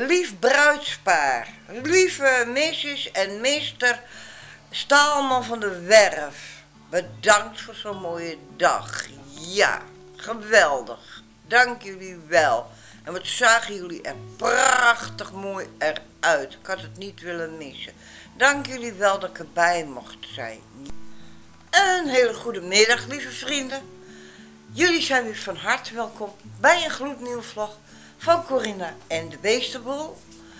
Lief bruidspaar, lieve Mrs. en Mr. Staalman van de Werf, bedankt voor zo'n mooie dag. Ja, geweldig. Dank jullie wel. En wat zagen jullie er prachtig mooi eruit. Ik had het niet willen missen. Dank jullie wel dat ik erbij mocht zijn. Een hele goede middag, lieve vrienden. Jullie zijn weer van harte welkom bij een gloednieuwe vlog van Corinna en de Beestenboel.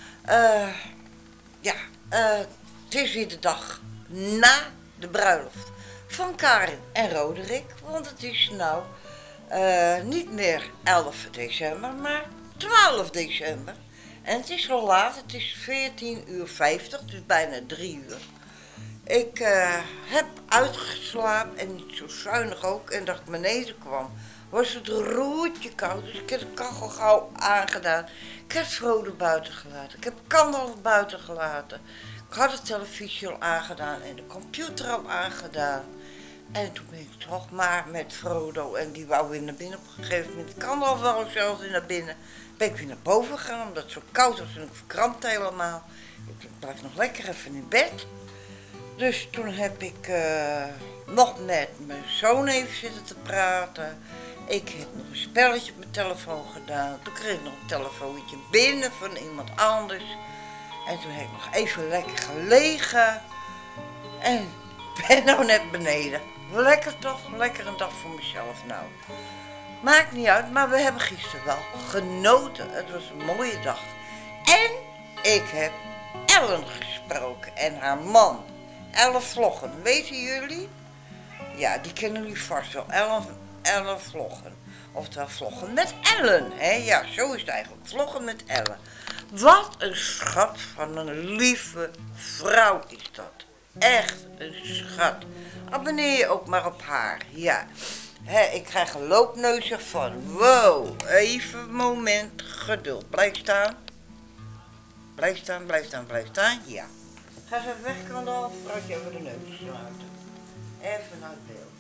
Het is weer de dag na de bruiloft van Karin en Roderick. Want het is nou niet meer 11 december, maar 12 december. En het is al laat, het is 14:50, dus bijna 3 uur. Ik heb uitgeslapen en niet zo zuinig ook. En dat ik beneden kwam, was het roertje koud. Dus ik heb de kachel gauw aangedaan. Ik heb Frodo buiten gelaten. Ik heb Kandel buiten gelaten. Ik had de televisie al aangedaan en de computer al aangedaan. En toen ben ik toch maar met Frodo, en die wou weer naar binnen op een gegeven moment. Kandel wel zelfs weer naar binnen. Ben ik weer naar boven gegaan, omdat het zo koud was en ik verkrampte helemaal. Ik blijf nog lekker even in bed. Dus toen heb ik nog met mijn zoon even zitten te praten. Ik heb nog een spelletje op mijn telefoon gedaan. Toen kreeg ik nog een telefoontje binnen van iemand anders. En toen heb ik nog even lekker gelegen. En ben nou net beneden. Lekker toch? Lekker een dag voor mezelf nou. Maakt niet uit, maar we hebben gisteren wel genoten. Het was een mooie dag. En ik heb Ellen gesproken en haar man. Ellen Vloggen, weten jullie? Ja, die kennen jullie vast wel. Ellen Vloggen. Oftewel Vloggen met Ellen. Hè? Ja, zo is het eigenlijk. Vloggen met Ellen. Wat een schat van een lieve vrouw is dat. Echt een schat. Abonneer je ook maar op haar. Ja. Ik krijg een loopneusje van. Wow. Even een moment geduld. Blijf staan. Blijf staan, blijf staan, blijf staan. Ja. Ga eens even weg, Kandel, voordat je even de neus sluiten. Even naar het beeld.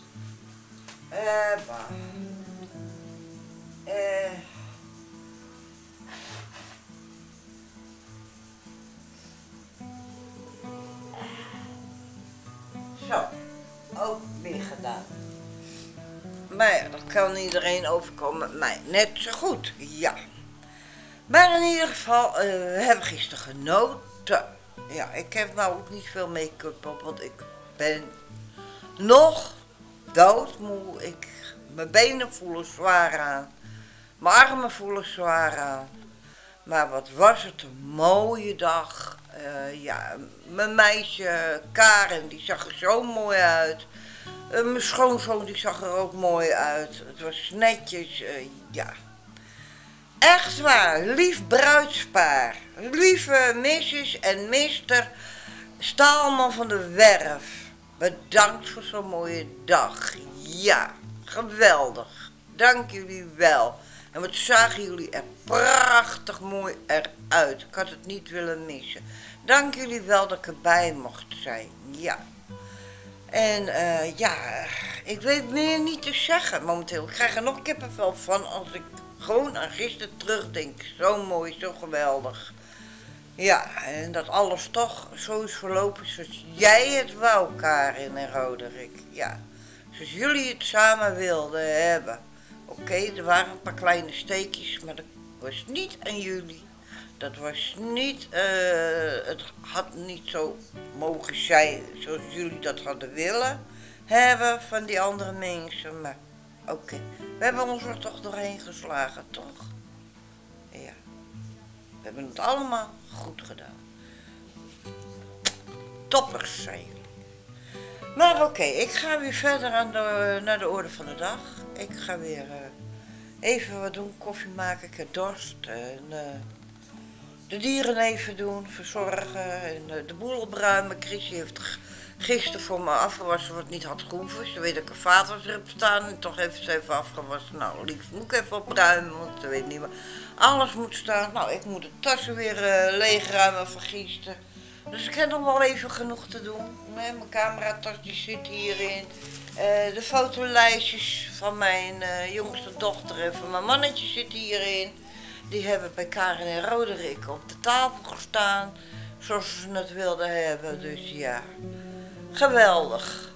Zo, ook weer gedaan. Maar ja, dat kan iedereen overkomen, mij net zo goed, ja. Maar in ieder geval, we hebben gisteren genoten. Ja, ik heb nou ook niet veel make-up op, want ik ben nog doodmoe. Mijn benen voelen zwaar aan. Mijn armen voelen zwaar aan. Maar wat was het een mooie dag. Mijn meisje Karen, die zag er zo mooi uit. Mijn schoonzoon, die zag er ook mooi uit. Het was netjes, ja. Echt waar, lief bruidspaar, lieve Mrs. en Mr. Staalman van de Werf, bedankt voor zo'n mooie dag. Ja, geweldig. Dank jullie wel. En wat zagen jullie er prachtig mooi eruit. Ik had het niet willen missen. Dank jullie wel dat ik erbij mocht zijn. Ja. En ik weet meer niet te zeggen momenteel. Ik krijg er nog kippenvel van als ik gewoon aan gisteren terugdenk. Zo mooi, zo geweldig. Ja, en dat alles toch zo is verlopen zoals jij het wou, Karin en Roderick. Ja, zoals jullie het samen wilden hebben. Oké, er waren een paar kleine steekjes, maar dat was niet aan jullie. Dat was niet, het had niet zo mogen zijn zoals jullie dat hadden willen hebben van die andere mensen. Maar oké, we hebben ons er toch doorheen geslagen, toch? Ja, we hebben het allemaal goed gedaan. Toppers zijn jullie. Maar oké, ik ga weer verder naar de orde van de dag. Ik ga weer even wat doen, koffie maken, ik heb dorst. En de dieren even doen, verzorgen en de boel opruimen. Chrissy heeft gisteren voor me afgewassen wat niet had gehoeven. Ze weet dat ik een vaatwasser heb staan en toch heeft ze even afgewassen. Nou, lief, moet ik even opruimen, want ze weet niet meer. Alles moet staan. Nou, ik moet de tassen weer leegruimen van gisteren. Dus ik heb nog wel even genoeg te doen. Mijn cameratas die zit hierin. De fotolijstjes van mijn jongste dochter en van mijn mannetje zitten hierin. Die hebben bij Karin en Roderick op de tafel gestaan, zoals ze het wilden hebben. Dus ja, geweldig.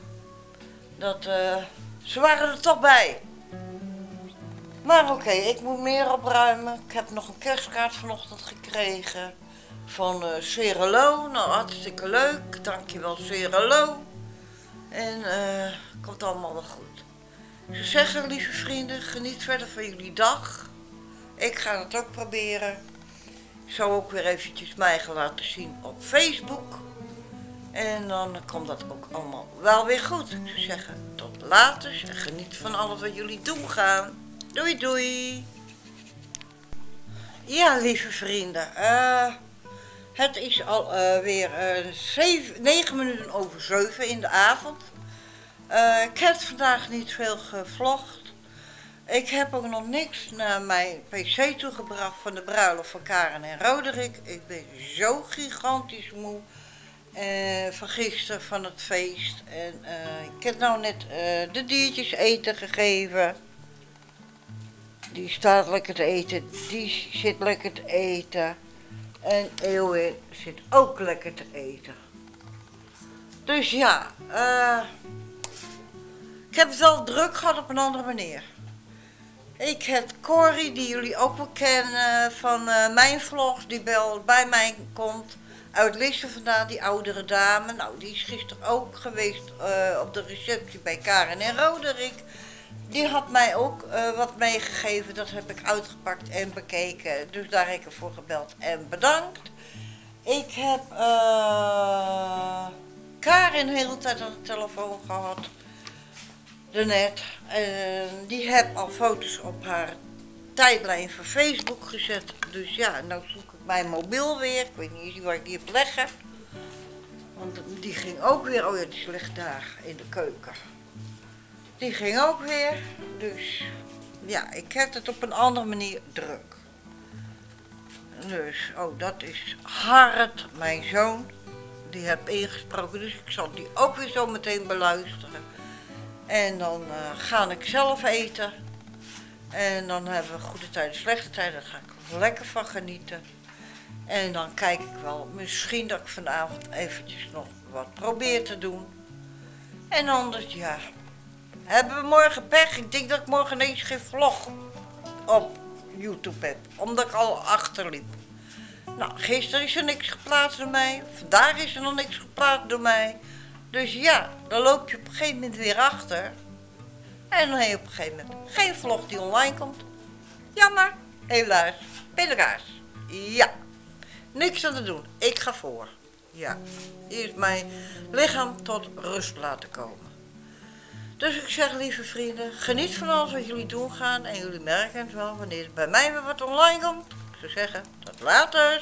Ze waren er toch bij. Maar oké, ik moet meer opruimen. Ik heb nog een kerstkaart vanochtend gekregen van Cerelo. Nou, hartstikke leuk. Dankjewel Cerelo. En komt allemaal wel goed. Ze zeggen, lieve vrienden, geniet verder van jullie dag. Ik ga het ook proberen. Ik zal ook weer eventjes mij gaan laten zien op Facebook. En dan komt dat ook allemaal wel weer goed. Ik zou zeggen, tot later. En geniet van alles wat jullie doen gaan. Doei doei. Ja, lieve vrienden. Het is alweer 9 minuten over 7 in de avond. Ik heb vandaag niet veel gevlogd. Ik heb ook nog niks naar mijn pc toegebracht van de bruiloft van Karin en Roderick. Ik ben zo gigantisch moe van gisteren, van het feest. En ik heb nou net de diertjes eten gegeven. Die staat lekker te eten, die zit lekker te eten. En Eeuwin zit ook lekker te eten. Dus ja, ik heb het wel druk gehad op een andere manier. Ik heb Corrie, die jullie ook wel kennen van mijn vlogs, die bij mij komt. Uit Lisse vandaan, die oudere dame. Nou, die is gisteren ook geweest op de receptie bij Karin en Roderick. Die had mij ook wat meegegeven, dat heb ik uitgepakt en bekeken. Dus daar heb ik ervoor gebeld en bedankt. Ik heb Karin de hele tijd aan de telefoon gehad. Daarnet. Die heb al foto's op haar tijdlijn van Facebook gezet. Dus ja, nou zoek ik mijn mobiel weer. Ik weet niet waar ik die heb leggen. Want die ging ook weer, oh ja, die ligt daar in de keuken. Die ging ook weer. Dus ja, ik heb het op een andere manier druk. Dus, oh, dat is Harrit, mijn zoon. Die heb ingesproken, dus ik zal die ook weer zo meteen beluisteren. En dan ga ik zelf eten. En dan hebben we goede tijden, slechte tijden. Daar ga ik er lekker van genieten. En dan kijk ik wel, misschien dat ik vanavond eventjes nog wat probeer te doen. En anders, ja, hebben we morgen pech. Ik denk dat ik morgen ineens geen vlog op YouTube heb, omdat ik al achterliep. Nou, gisteren is er niks geplaatst door mij. Vandaag is er nog niks geplaatst door mij. Dus ja, dan loop je op een gegeven moment weer achter. En dan heb je op een gegeven moment geen vlog die online komt. Jammer, helaas, pindakaas. Ja, niks aan te doen. Ik ga voor. Ja, eerst mijn lichaam tot rust laten komen. Dus ik zeg, lieve vrienden, geniet van alles wat jullie doen gaan. En jullie merken het wel wanneer het bij mij weer wat online komt. Ik zou zeggen, tot later.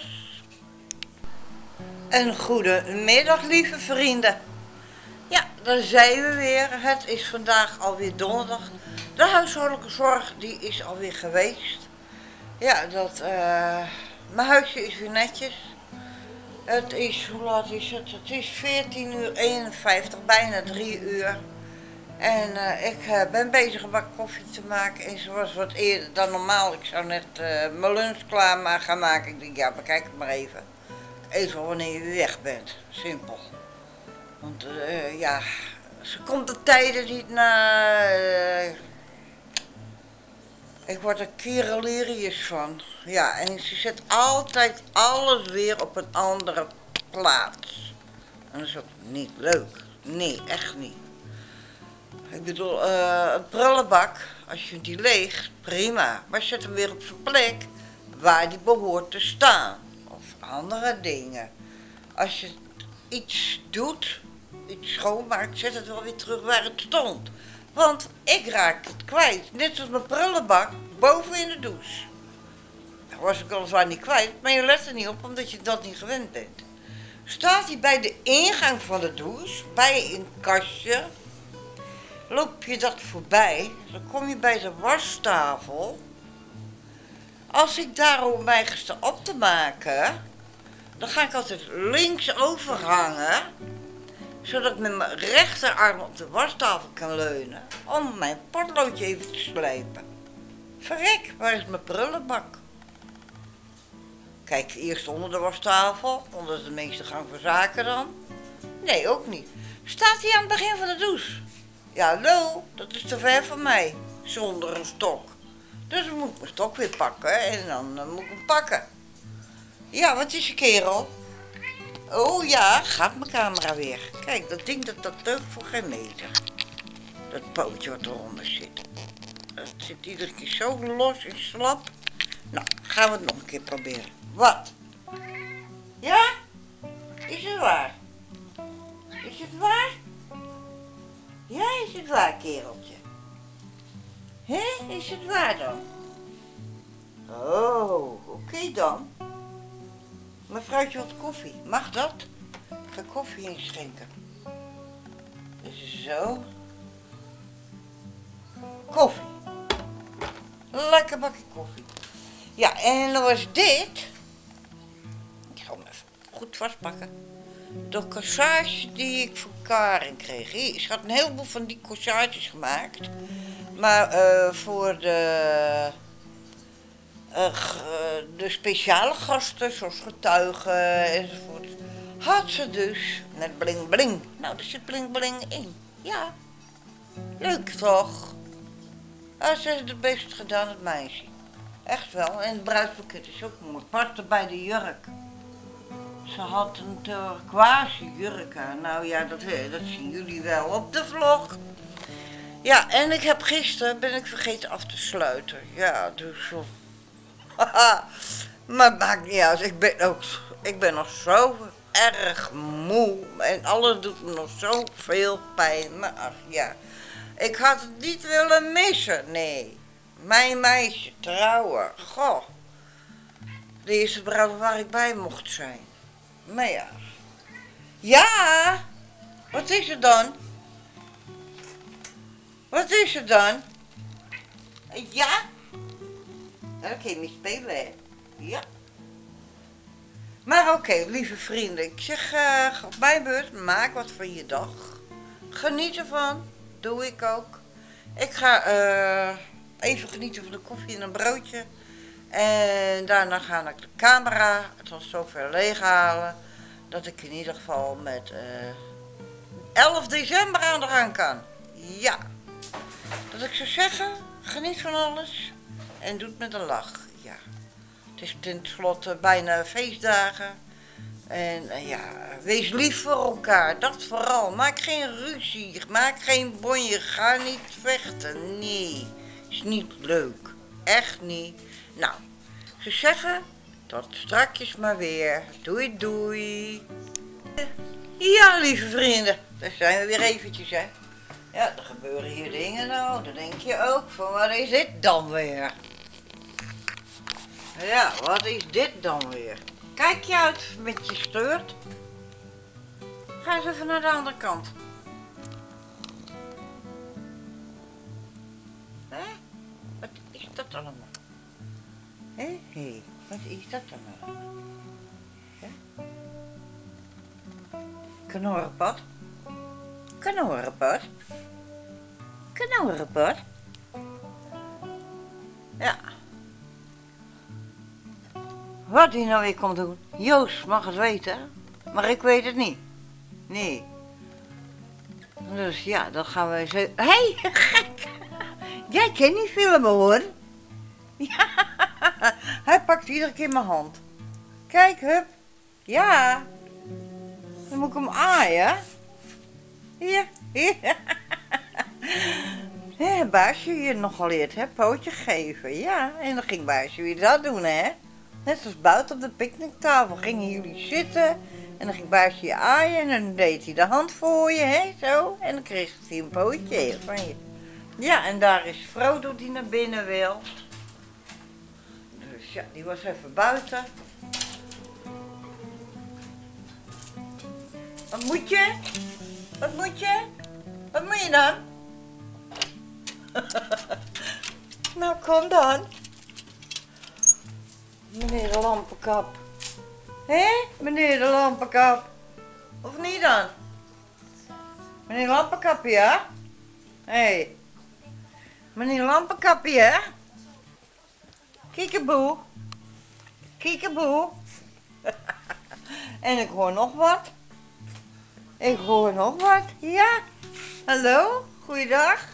Een goede middag, lieve vrienden. Ja, daar zijn we weer. Het is vandaag alweer donderdag. De huishoudelijke zorg die is alweer geweest. Ja, mijn huisje is weer netjes. Het is, hoe laat is het? Het is 14:51, bijna 3 uur. En ik ben bezig een bak koffie te maken. En zoals wat eerder dan normaal. Ik zou net mijn lunch klaar gaan maken. Ik denk, ja, bekijk het maar even. Even wanneer je weg bent. Simpel. Want ja, ze komt de tijden niet naar. Ik word er kerelerius van. Ja, en ze zet altijd alles weer op een andere plaats. En dat is ook niet leuk. Nee, echt niet. Ik bedoel, een prullenbak, als je die leegt, prima. Maar zet hem weer op zijn plek waar die behoort te staan. Of andere dingen. Als je iets doet, iets schoonmaakt, zet het wel weer terug waar het stond. Want ik raak het kwijt. Net als mijn prullenbak boven in de douche. Daar was ik weliswaar niet kwijt, maar je let er niet op omdat je dat niet gewend bent. Staat hij bij de ingang van de douche, bij een kastje. Loop je dat voorbij, dan kom je bij de wastafel. Als ik daarom mij sta op te maken, dan ga ik altijd links overhangen, zodat ik met mijn rechterarm op de wastafel kan leunen, om mijn potloodje even te slijpen. Verrek, waar is mijn prullenbak? Kijk, eerst onder de wastafel, onder de meeste gang van zaken dan. Nee, ook niet. Staat hij aan het begin van de douche? Ja, hallo, dat is te ver van mij, zonder een stok. Dus dan moet ik mijn stok weer pakken en dan moet ik hem pakken. Ja, wat is je kerel? Oh ja, gaat mijn camera weer. Kijk, dat ding dat deugt voor geen meter. Dat pootje wat eronder zit. Dat zit iedere keer zo los en slap. Nou, gaan we het nog een keer proberen. Wat? Ja? Is het waar? Is het waar? Ja, is het waar, kereltje? Hé, is het waar dan? Oh, oké dan. Mevrouwtje wat koffie, mag dat? Ik ga koffie inschenken. Zo. Koffie. Lekker bakje koffie. Ja, en dan was dit. Ik ga hem even goed vastpakken. De corsage die ik van Karen kreeg. Hier, ze had een heleboel van die corsages gemaakt. Maar voor de speciale gasten, zoals getuigen enzovoort, had ze dus met bling bling. Nou, er zit bling bling in. Ja. Leuk toch? Ah, ze heeft het best gedaan, het meisje. Echt wel. En het bruidspakket is ook mooi. Paste bij de jurk. Ze had een turquoise jurk aan. Nou ja, dat zien jullie wel op de vlog. Ja, en ik heb gisteren ben ik vergeten af te sluiten. Ja, dus zo. Maar het maakt niet uit. Ik ben nog zo erg moe. En alles doet me nog zoveel pijn. Maar ach ja. Ik had het niet willen missen. Nee. Mijn meisje trouwen. Goh. De eerste bruiloft waar ik bij mocht zijn. Maar ja. Ja. Wat is het dan? Wat is het dan? Ja? Dan kun je niet spelen, hè? Ja. Maar oké, lieve vrienden. Ik zeg op mijn beurt, maak wat van je dag. Geniet ervan. Doe ik ook. Ik ga even genieten van de koffie en een broodje. En daarna ga ik de camera tot zover leeghalen. Dat ik in ieder geval met 11 december aan de gang kan. Ja. Dat ik zou zeggen, geniet van alles. En doe het met een lach. Ja. Het is tenslotte bijna feestdagen. En ja, wees lief voor elkaar. Dat vooral. Maak geen ruzie. Maak geen bonje. Ga niet vechten. Nee. Is niet leuk. Echt niet. Nou, ik zou zeggen, tot strakjes maar weer. Doei doei. Ja, lieve vrienden. Daar zijn we weer eventjes, hè. Ja, er gebeuren hier dingen nou. Dan denk je ook van, wat is dit dan weer? Ja, wat is dit dan weer? Kijk je uit met je steurt. Ga eens even naar de andere kant. Hé? Wat is dat allemaal? Hé, wat is dat dan allemaal? Ja? Knorrenpad? Knorrenpad? Knorrenpad? Ja. Wat hij nou weer komt doen? Joost mag het weten, maar ik weet het niet. Nee. Dus ja, dan gaan we eens... Hé, gek! Jij kent niet filmen hoor. Ja, hij pakt iedere keer mijn hand. Kijk, hup. Ja. Dan moet ik hem aaien. Hier, hier. Ja, baasje hier nog geleerd, hè? Pootje geven. Ja, en dan ging baasje weer dat doen, hè? Net zoals buiten op de picknicktafel gingen jullie zitten. En dan ging baasje je aaien en dan deed hij de hand voor je, hè? Zo. En dan kreeg hij een pootje van je. Ja, en daar is Frodo die naar binnen wil. Dus ja, die was even buiten. Wat moet je? Wat moet je? Wat moet je dan? Nou, kom dan. Meneer de lampenkap. Hé, meneer de lampenkap. Of niet dan? Meneer Lampenkapje, ja? Hé. Meneer Lampenkapje, hè? Kiekeboe. Kiekeboe. En ik hoor nog wat. Ik hoor nog wat. Ja. Hallo? Goeiedag.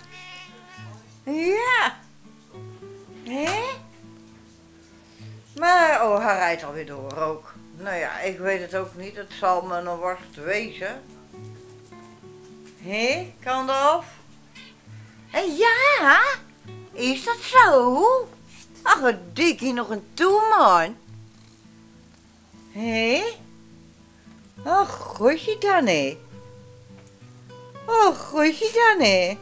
Ja. Hé? Maar, oh, hij rijdt alweer door ook. Nou ja, ik weet het ook niet. Het zal me nog worst wezen. Hé, kan dat? Ja, is dat zo? Ach, wat dikkie nog een toe, man. Hé? Oh, goedje dan, hé. Oh, goedje dan, hé.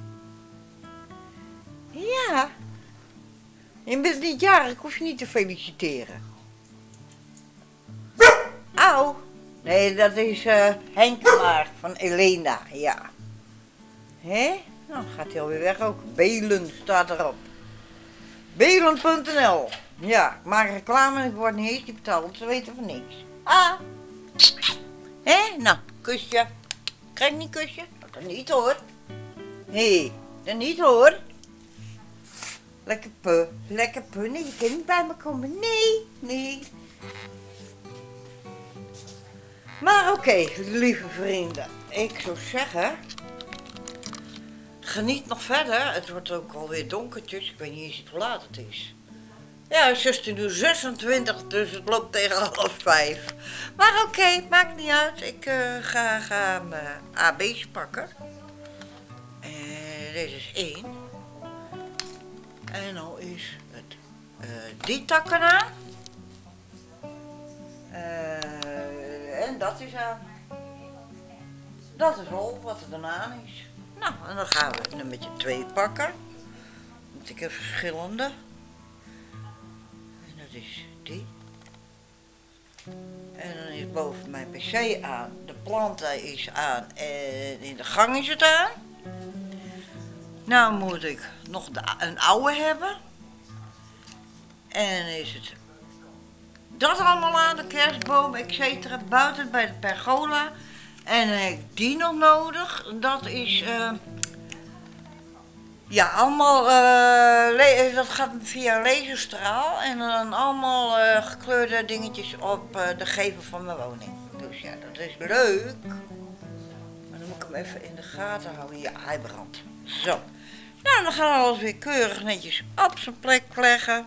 Ja. Je bent niet jarig, ik hoef je niet te feliciteren. Au. Nee, dat is Henk maar van Elena, ja. Hé? Nou, gaat hij alweer weg ook. Belen staat erop. Belen.nl. Ja, ik maak reclame en ik word niet eens betaald. Ze weten van niks. Ah. Hé? Nou, kusje. Krijg ik niet kusje? Dat niet hoor. Hé, dat niet hoor. Lekker pu. Lekker pu. Nee, je kan niet bij me komen. Nee, nee. Maar oké, lieve vrienden. Ik zou zeggen... Geniet nog verder. Het wordt ook alweer donkertjes. Ik weet niet eens hoe laat het is. Ja, 16:26, dus het loopt tegen 4:30. Maar oké, maakt niet uit. Ik ga mijn AB's pakken. Deze is 1. En nou is het die takken aan. En dat is aan. Dat is al wat er dan aan is. Nou, en dan gaan we nummertje 2 pakken. Want ik heb verschillende. En dat is die. En dan is boven mijn pc aan. De planten is aan. En in de gang is het aan. Nou moet ik nog een oude hebben. En dan is het dat allemaal aan, de kerstboom, etc. Buiten bij de pergola. En dan heb ik die nog nodig. Dat is, ja, allemaal, dat gaat via laserstraal. En dan allemaal gekleurde dingetjes op de gevel van mijn woning. Dus ja, dat is leuk. Maar dan moet ik hem even in de gaten houden. Ja, hij brandt. Zo. Nou, dan gaan we alles weer keurig netjes op zijn plek leggen.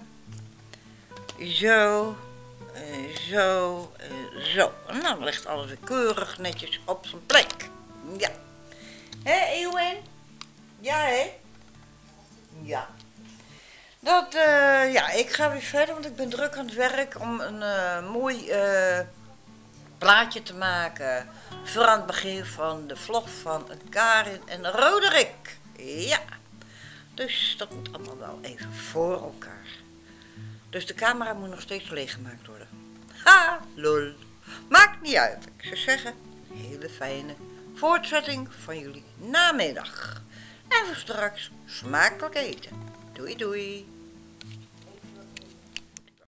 Zo. Zo, zo. En dan ligt alles weer keurig netjes op zijn plek. Ja. Hé, Eeuwen? Ja, hè? Ja. Dat, ja, ik ga weer verder, want ik ben druk aan het werk om een mooi plaatje te maken. Voor aan het begin van de vlog van Karin en Roderick. Ja. Dus dat moet allemaal wel even voor elkaar. Dus de camera moet nog steeds leeggemaakt worden. Ha, lol. Maakt niet uit. Ik zou zeggen, een hele fijne voortzetting van jullie namiddag. En voor straks smakelijk eten. Doei doei.